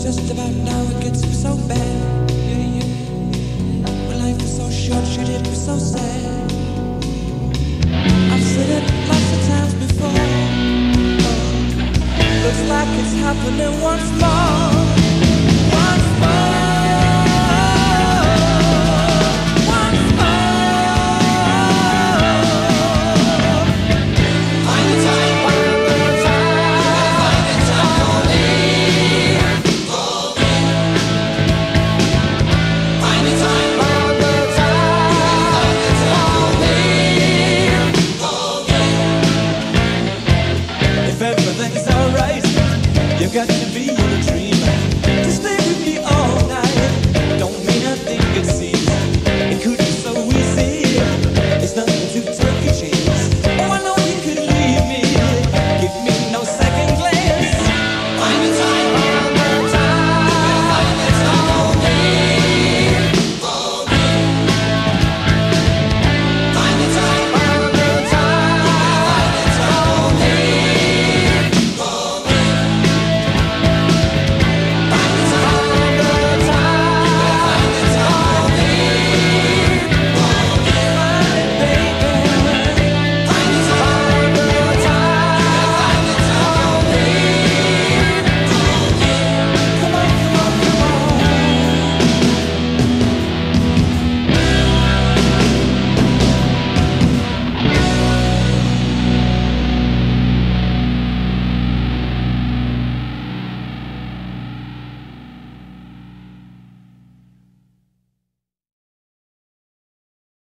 just about now it gets so bad. Yeah, yeah. When life is so short, shit, it was so sad. I've said it lots of times before. Looks like it's happening once more.